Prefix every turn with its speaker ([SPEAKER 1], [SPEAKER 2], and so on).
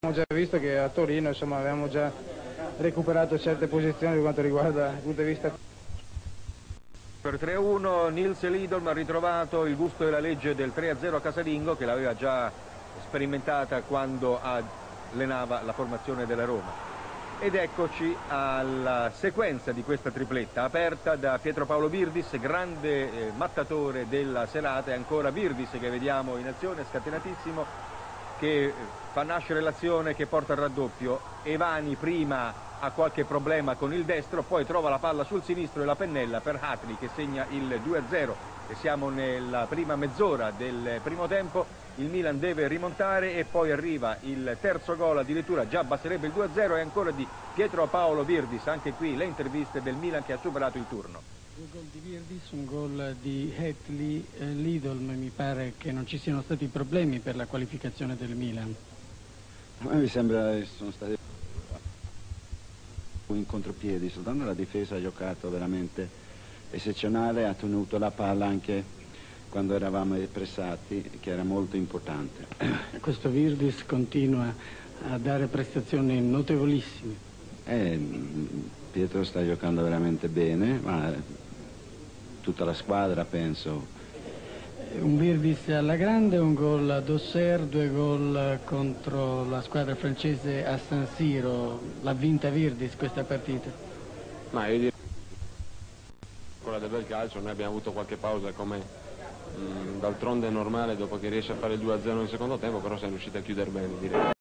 [SPEAKER 1] Abbiamo già visto che a Torino insomma, avevamo già recuperato certe posizioni per quanto riguarda il punto di vista.
[SPEAKER 2] Per 3-1 Nils Lidholm ha ritrovato il gusto e la legge del 3-0 a casalingo, che l'aveva già sperimentata quando allenava la formazione della Roma. Ed eccoci alla sequenza di questa tripletta, aperta da Pietro Paolo Virdis, grande mattatore della serata, e ancora Virdis che vediamo in azione, scatenatissimo, che fa nascere l'azione che porta al raddoppio. Evani prima ha qualche problema con il destro, poi trova la palla sul sinistro e la pennella per Hatli che segna il 2-0. E siamo nella prima mezz'ora del primo tempo, il Milan deve rimontare e poi arriva il terzo gol, addirittura già basterebbe il 2-0, e ancora di Pietro Paolo Virdis. Anche qui le interviste del Milan che ha superato il turno.
[SPEAKER 3] Un gol di Virdis, un gol di Hatli, Lidholm. Mi pare che non ci siano stati problemi per la qualificazione del Milan.
[SPEAKER 4] A me mi sembra che sono stati in contropiedi, soltanto la difesa ha giocato veramente eccezionale, ha tenuto la palla anche quando eravamo pressati, che era molto importante.
[SPEAKER 3] Questo Virdis continua a dare prestazioni notevolissime.
[SPEAKER 4] Pietro sta giocando veramente bene, ma tutta la squadra penso.
[SPEAKER 3] Un Virdis alla grande, un gol ad Auxerre, 2 gol contro la squadra francese a San Siro. L'ha vinta Virdis questa partita?
[SPEAKER 5] Ma io direi quella del bel calcio, noi abbiamo avuto qualche pausa come d'altronde è normale dopo che riesce a fare il 2-0 nel secondo tempo, però siamo riusciti a chiudere bene, direi.